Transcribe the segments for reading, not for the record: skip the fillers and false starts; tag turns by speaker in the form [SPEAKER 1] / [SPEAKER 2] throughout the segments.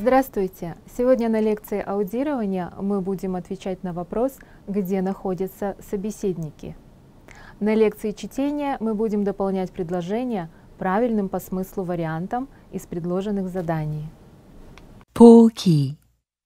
[SPEAKER 1] Здравствуйте! Сегодня на лекции аудирования мы будем отвечать на вопрос, где находятся собеседники. На лекции чтения мы будем дополнять предложения правильным по смыслу вариантам из предложенных заданий.
[SPEAKER 2] 보기.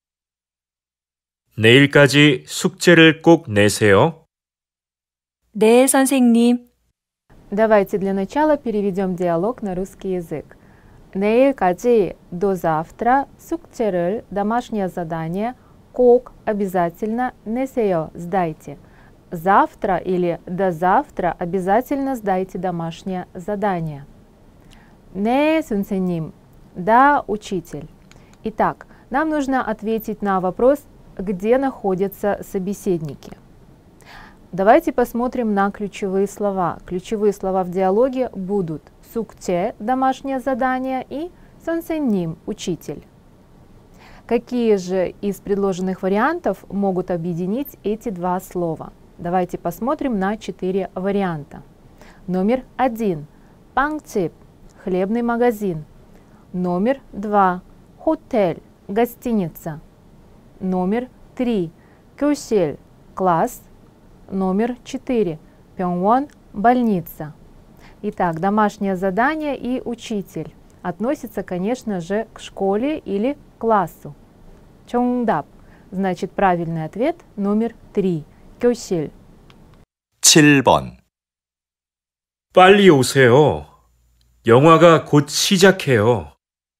[SPEAKER 3] 내일까지 숙제를 꼭 내세요.
[SPEAKER 2] 네, 선생님.
[SPEAKER 1] Давайте для начала переведем диалог на русский язык. 내일까지 до завтра 숙제를 домашнее задание 꼭 обязательно 내세요 сдайте. Завтра или до завтра обязательно сдайте домашнее задание. 네, 선생님. Да, учитель. Итак, нам нужно ответить на вопрос, где находятся собеседники. Давайте посмотрим на ключевые слова. Ключевые слова в диалоге будут 숙제 – домашнее задание и 선생님 – учитель. Какие же из предложенных вариантов могут объединить эти два слова? Давайте посмотрим на 4 варианта. Номер 1 – 빵집 – хлебный магазин. Номер 2 – hotel – гостиница. Номер 3 – 교실 – класс. Номер 4 – 병원 – больница. Итак, домашнее задание и учитель относятся, конечно же, к школе или классу. 정답. Значит, правильный ответ номер 3. 교실.
[SPEAKER 4] 7번.
[SPEAKER 3] 빨리 오세요. 영화가 곧 시작해요.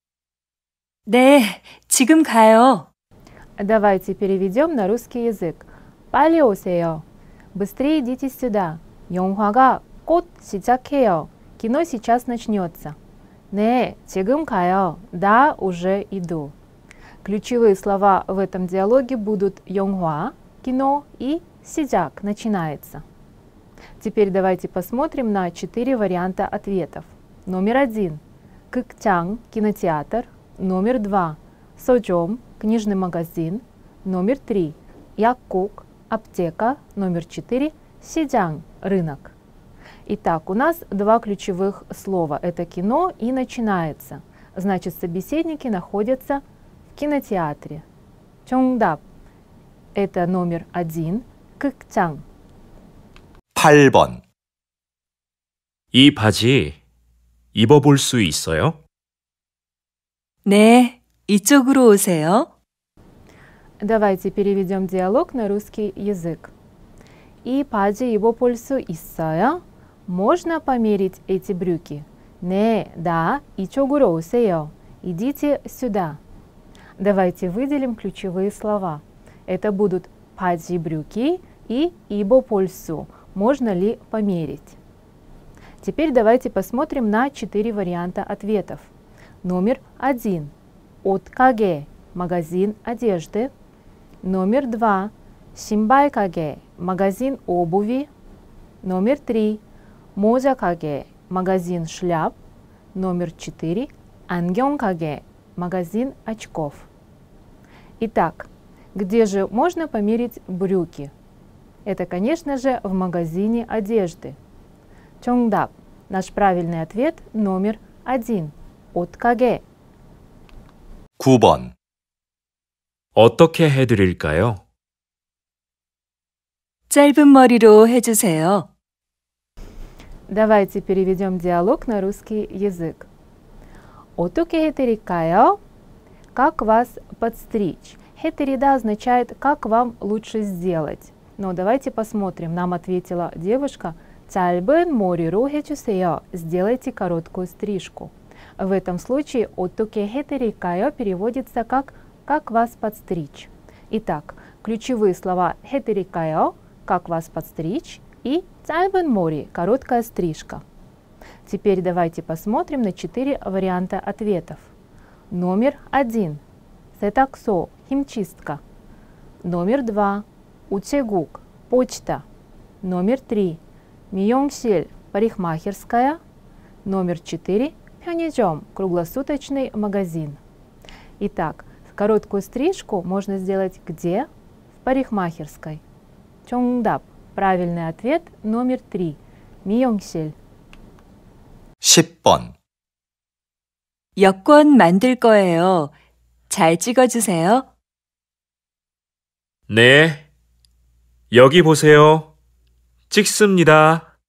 [SPEAKER 2] 네, 지금 가요.
[SPEAKER 1] Давайте переведем на русский язык. 빨리 오세요. Быстрее идите сюда. 영화가 곧 시작해요. Кино сейчас начнется. 네, 지금 가요. Да, уже иду. Ключевые слова в этом диалоге будут 영화, кино и 시작, начинается. Теперь давайте посмотрим на 4 варианта ответов. Номер 1 – 극장, кинотеатр. Номер 2 – 서점, книжный магазин. Номер 3 – 약국, аптека. Номер 4 – 시장, рынок. Итак, у нас два ключевых слова. Это кино и начинается. Значит, собеседники находятся в кинотеатре. 정답. Это номер 1. 극장.
[SPEAKER 4] 8번.
[SPEAKER 3] 이 바지 입어볼 수 있어요?
[SPEAKER 2] 네, 이쪽으로 오세요.
[SPEAKER 1] Давайте переведем диалог на русский язык. 이 바지 입어볼 수 있어요? Можно померить эти брюки? 네, да, 이쪽으로 오세요. Идите сюда. Давайте выделим ключевые слова. Это будут 바지 брюки и 입어볼 수. Можно ли померить? Теперь давайте посмотрим на 4 варианта ответов. Номер 1. 옷가게, магазин одежды. Номер 2. 신발가게, магазин обуви. Номер 3. 모자가게, магазин шляп. Номер 4. 안경가게, магазин очков. Итак, где же можно померить брюки? Это, конечно же, в магазине одежды. 정답. Наш правильный ответ номер 1. 옷가게.
[SPEAKER 4] 9번.
[SPEAKER 3] 어떻게 해드릴까요?
[SPEAKER 2] 짧은 머리로 해주세요.
[SPEAKER 1] Давайте переведем диалог на русский язык. 어떻게 해드릴까요? Как вас подстричь? 해드리다 означает, как вам лучше сделать. Но давайте посмотрим. Нам ответила девушка. 짧은 머리로 해주세요. Сделайте короткую стрижку. В этом случае 어떻게 해드릴까요 переводится как вас подстричь. Итак, ключевые слова 해드릴까요, как вас подстричь, и 짧은 머리, короткая стрижка. Теперь давайте посмотрим на 4 варианта ответов. Номер 1. 세탁소, химчистка. Номер 2. 우체국, почта. Номер 3. 미용실, парикмахерская. Номер 4. 편의점, круглосуточный магазин. Итак, короткую стрижку можно сделать где? В парикмахерской. 정답. Правильный ответ номер 3. 미용실.
[SPEAKER 4] 10번.
[SPEAKER 2] 여권 만들 거예요. 잘 찍어주세요.
[SPEAKER 3] 네. 여기 보세요. 찍습니다.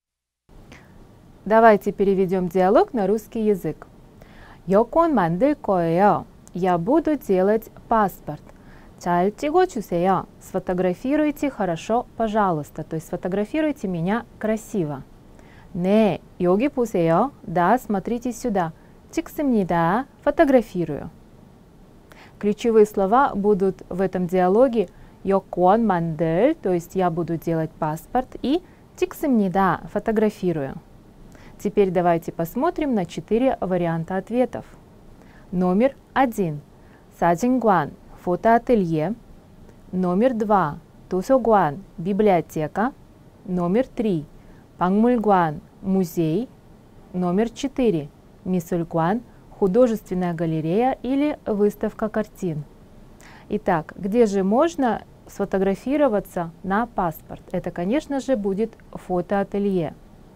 [SPEAKER 1] Давайте переведем диалог на русский язык. 여권 만들 거예요. Я буду делать паспорт. 잘 찍어주세요. Сфотографируйте хорошо, пожалуйста. То есть сфотографируйте меня красиво. 네, 여기 보세요. Да, смотрите сюда. 찍습니다. Фотографирую. Ключевые слова будут в этом диалоге 여권 만들, то есть я буду делать паспорт, и 찍습니다, фотографирую. Теперь давайте посмотрим на 4 варианта ответов. Номер 1. 사진관, фотоателье. Номер 2. 도서관, библиотека. Номер 3. 박물관, музей. Номер 4. 미술관, художественная галерея или выставка картин. Итак, где же можно сфотографироваться на паспорт? Это, конечно же, будет фотоателье.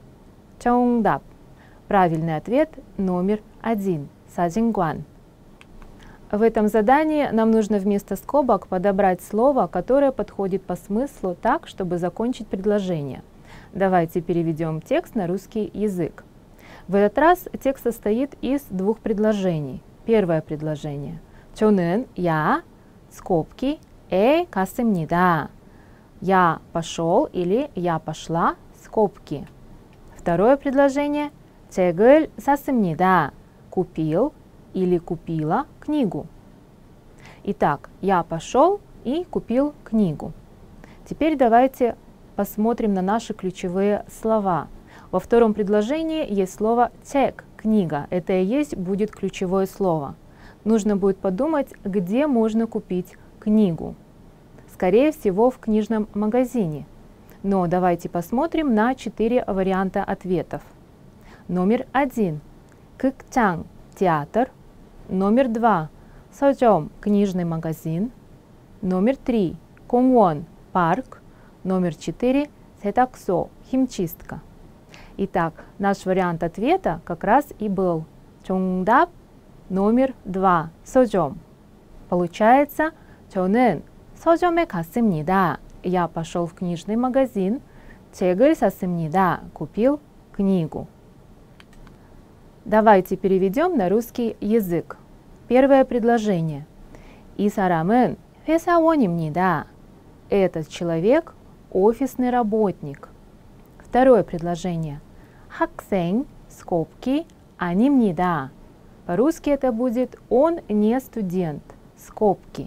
[SPEAKER 1] 정답. Правильный ответ номер 1. 사진관. В этом задании нам нужно вместо скобок подобрать слово, которое подходит по смыслу так, чтобы закончить предложение. Давайте переведем текст на русский язык. В этот раз текст состоит из двух предложений. Первое предложение. 저는 я скобки 갔습니다. Я пошел или я пошла скобки. Второе предложение. 책을 샀습니다. Купил или купила книгу. Итак, я пошел и купил книгу. Теперь давайте посмотрим на наши ключевые слова. Во втором предложении есть слово 책, книга. Это и есть будет ключевое слово. Нужно будет подумать, где можно купить книгу. Скорее всего, в книжном магазине. Но давайте посмотрим на 4 варианта ответов. Номер 1. 극장, театр. Номер 2. 서점, книжный магазин. Номер 3. 공원, парк. Номер 4. 세탁소, химчистка. Итак, наш вариант ответа как раз и был 정답 номер 2. 서점. Получается, 저는 서점에 갔습니다. Я пошел в книжный магазин. 책을 샀습니다. Купил книгу. Давайте переведем на русский язык. Первое предложение. 이 사람은 회사원입니다. Этот человек офисный работник. Второе предложение. 학생, скобки, 아닙니다. По-русски это будет он не студент, скобки.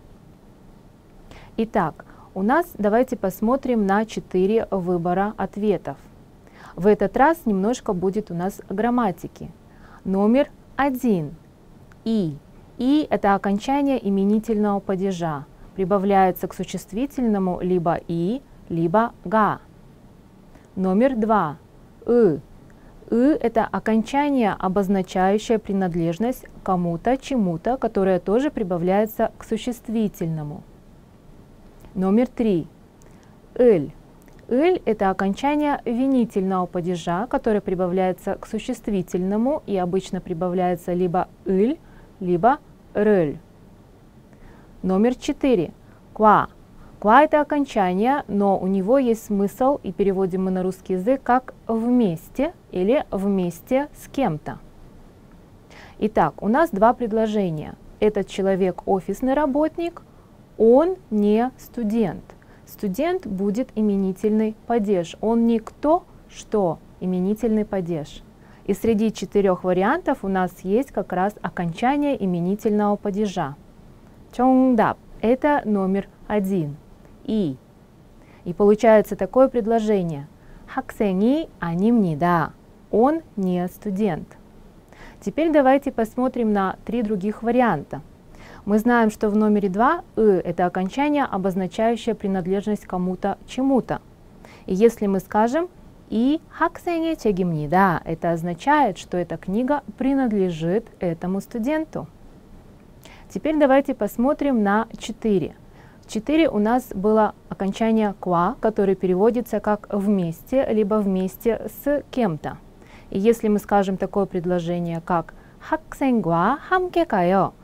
[SPEAKER 1] Итак, у нас давайте посмотрим на 4 выбора ответов. В этот раз немножко будет у нас грамматики. Номер 1. И. И это окончание именительного падежа. Прибавляется к существительному либо и, либо га. Номер 2. Это окончание, обозначающее принадлежность кому-то, чему-то, которое тоже прибавляется к существительному. Номер 3. Эль это окончание винительного падежа, которое прибавляется к существительному и обычно прибавляется либо иль, либо рель. Номер 4. Ква это окончание, но у него есть смысл, и переводим мы на русский язык как вместе или вместе с кем-то. Итак, у нас 2 предложения. Этот человек офисный работник, он не студент. Студент будет именительный падеж. Он не кто, что, именительный падеж. И среди 4 вариантов у нас есть как раз окончание именительного падежа. 정답 – это номер 1. И получается такое предложение. 학생이 아닙니다. Он не студент. Теперь давайте посмотрим на 3 других варианта. Мы знаем, что в номере 2 это окончание, обозначающее принадлежность кому-то, чему-то. И если мы скажем и 학생의 책입니다, это означает, что эта книга принадлежит этому студенту. Теперь давайте посмотрим на 4. 4 у нас было окончание ква, которое переводится как вместе, либо вместе с кем-то. И если мы скажем такое предложение, как 학생과 함께 가요,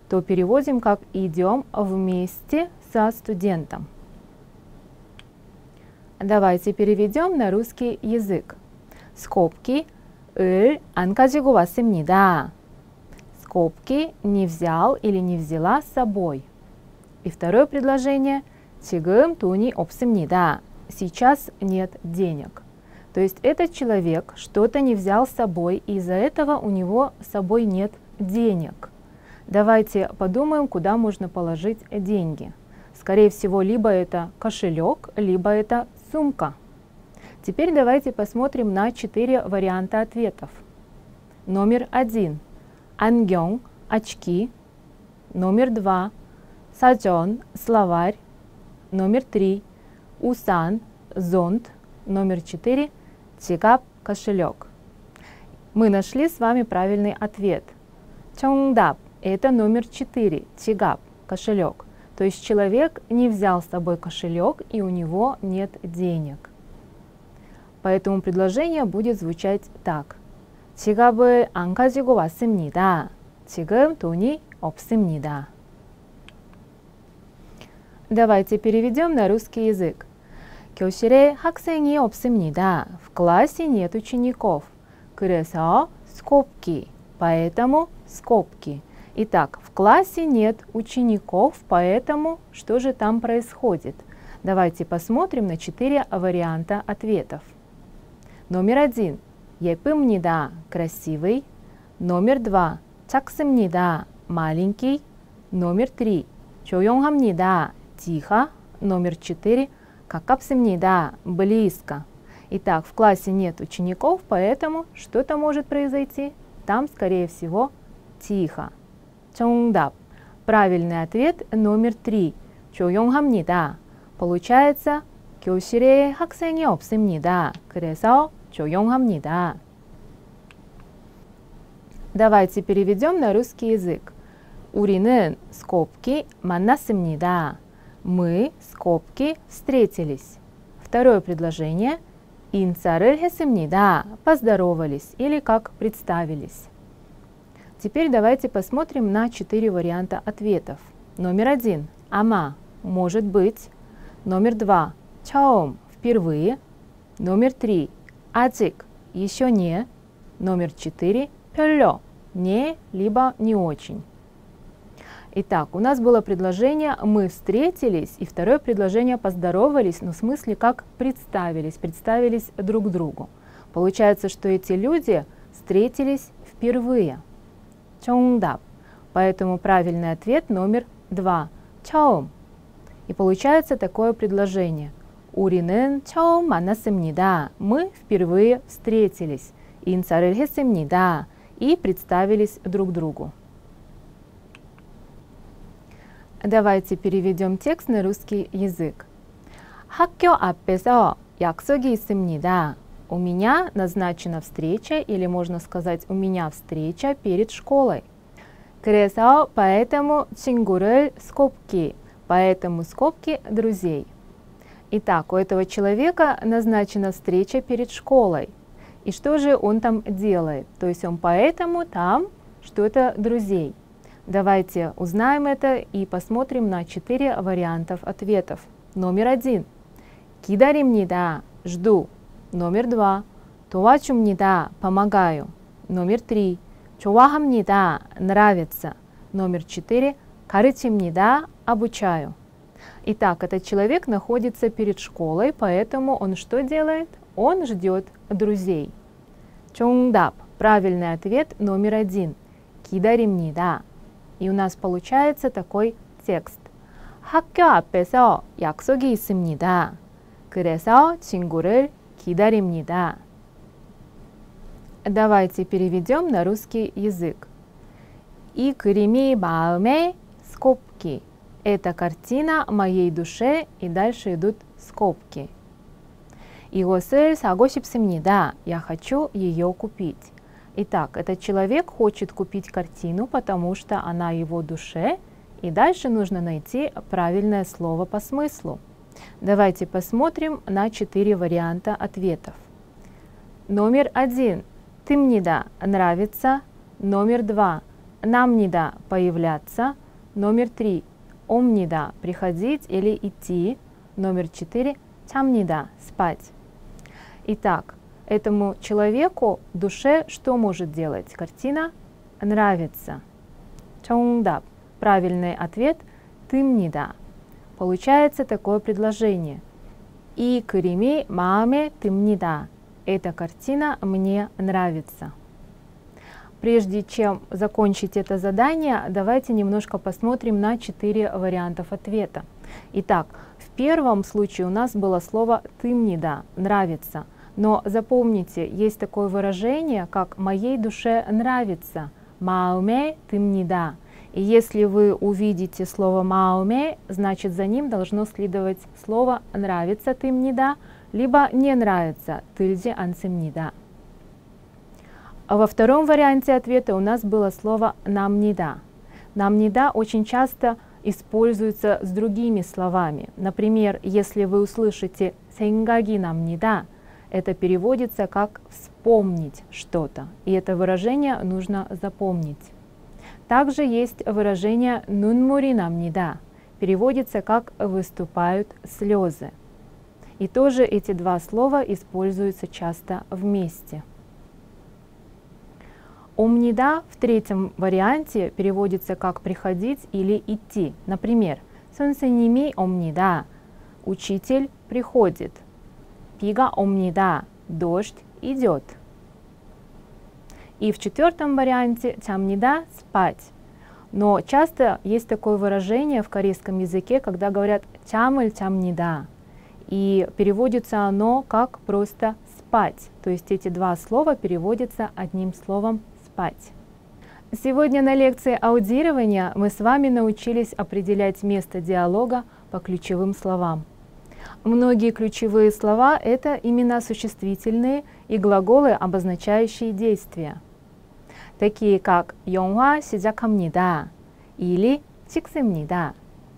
[SPEAKER 1] то переводим как «идем вместе со студентом». Давайте переведем на русский язык. скобки 을 안 가지고 왔습니다. скобки не взял или не взяла с собой. И второе предложение 지금 돈이 없습니다. Сейчас нет денег. То есть этот человек что-то не взял с собой, и из-за этого у него с собой нет денег. Давайте подумаем, куда можно положить деньги. Скорее всего, либо это кошелек, либо это сумка. Теперь давайте посмотрим на 4 варианта ответов. Номер 1. 안경, очки. Номер 2. 사전, словарь. Номер 3. 우산, зонт. Номер 4. 지갑, кошелек. Мы нашли с вами правильный ответ. 정답 – это номер 4. 지갑, кошелек. То есть человек не взял с собой кошелек, и у него нет денег. Поэтому предложение будет звучать так. 지갑을 안 가지고 왔습니다. 지금 돈이 없습니다. Давайте переведем на русский язык. 교실에 학생이 없습니다. В классе нет учеников. 그래서 скобки. Поэтому скобки. Итак, в классе нет учеников, поэтому что же там происходит? Давайте посмотрим на 4 варианта ответов. Номер 1. 예쁩니다. Красивый. Номер 2. 작습니다. Маленький. Номер 3. 조용합니다. Тихо. Номер 4. 가깝습니다. Близко. Итак, в классе нет учеников, поэтому что-то может произойти? Там, скорее всего, тихо. 정답. Правильный ответ номер 3. 조용합니다. Получается, 교실에 학생이 없습니다. 그래서 조용합니다. Давайте переведем на русский язык. 우리는 скобки 만났습니다. Мы, скобки, встретились. Второе предложение. 인사를 했습니다. Поздоровались или как представились. Теперь давайте посмотрим на 4 варианта ответов. Номер 1. 아마, может быть. Номер 2. 처음, впервые. Номер 3. 아직, еще не. Номер 4. 별로, не, либо не очень. Итак, у нас было предложение «мы встретились» и второе предложение «поздоровались», но в смысле как представились друг другу. Получается, что эти люди встретились впервые. 정답. Поэтому правильный ответ номер 2. 처음. И получается такое предложение. 우리는 처음 만났습니다. Мы впервые встретились. 인사를 했습니다. И представились друг другу. Давайте переведем текст на русский язык. 학교 앞에서 약속이 있습니다. У меня назначена встреча, или можно сказать, у меня встреча перед школой. 그래서, поэтому, 친구를, скобки, поэтому, скобки, друзей. Итак, у этого человека назначена встреча перед школой. И что же он там делает? То есть он поэтому там что-то друзей. Давайте узнаем это и посмотрим на 4 вариантов ответов. Номер 1. 기다립니다. Жду. Номер 2. 도와줍니다. Помогаю. Номер 3. 좋아합니다. Нравится. Номер 4. 가르칩니다. Обучаю. Итак, этот человек находится перед школой, поэтому он что делает? Он ждет друзей. 정답. Правильный ответ номер 1. 기다립니다. И у нас получается такой текст. 학교 앞에서 약속이 있습니다. 그래서 친구를 기다립니다. Давайте переведем на русский язык. 이 그림이 마음의 скобки. Это картина моей душе, и дальше идут скобки. 이것을 사고 싶습니다. Я хочу ее купить. Итак, этот человек хочет купить картину, потому что она его душе, и дальше нужно найти правильное слово по смыслу. Давайте посмотрим на 4 варианта ответов. Номер 1. 듭니다. Нравится. Номер 2. намнида появляться. Номер 3 омнида приходить или идти. Номер 4 чамнида спать. Итак, этому человеку, душе, что может делать? Картина нравится. 정답. Правильный ответ 듭니다. Получается такое предложение. 이 그림이 마음에 듭니다. Эта картина мне нравится. Прежде чем закончить это задание, давайте немножко посмотрим на 4 вариантов ответа. Итак, в первом случае у нас было слово 듭니다, нравится. Но запомните, есть такое выражение, как «моей душе нравится», 마음에 듭니다. И если вы увидите слово 마음에, значит за ним должно следовать слово «нравится 듭니다», либо «не нравится», 들지 않습니다. А во втором варианте ответа у нас было слово «намнида». «Намнида» очень часто используется с другими словами. Например, если вы услышите «생각이 납니다», это переводится как «вспомнить что-то», и это выражение нужно запомнить. Также есть выражение «눈물이 납니다», переводится как «выступают слезы». И тоже эти два слова используются часто вместе. «омнида» в третьем варианте переводится как «приходить» или «идти». Например, «선생님이 옵니다», «учитель приходит», «비가 옵니다», «дождь идет». И в четвертом варианте «잠니다» — «спать». Но часто есть такое выражение в корейском языке, когда говорят «잠을 잡니다», и переводится оно как просто «спать». То есть эти два слова переводятся одним словом «спать». Сегодня на лекции аудирования мы с вами научились определять место диалога по ключевым словам. Многие ключевые слова — это имена существительные и глаголы, обозначающие действия, такие как 영화 시작합니다 или 찍습니다.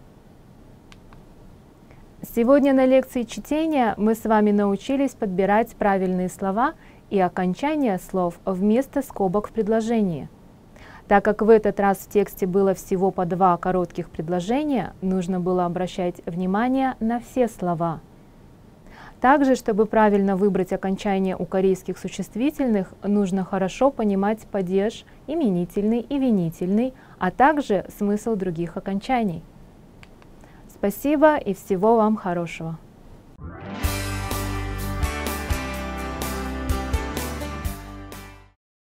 [SPEAKER 1] Сегодня на лекции чтения мы с вами научились подбирать правильные слова и окончания слов вместо скобок в предложении. Так как в этот раз в тексте было всего по 2 коротких предложения, нужно было обращать внимание на все слова. Также, чтобы правильно выбрать окончание у корейских существительных, нужно хорошо понимать падеж, именительный и винительный, а также смысл других окончаний. Спасибо и всего вам хорошего!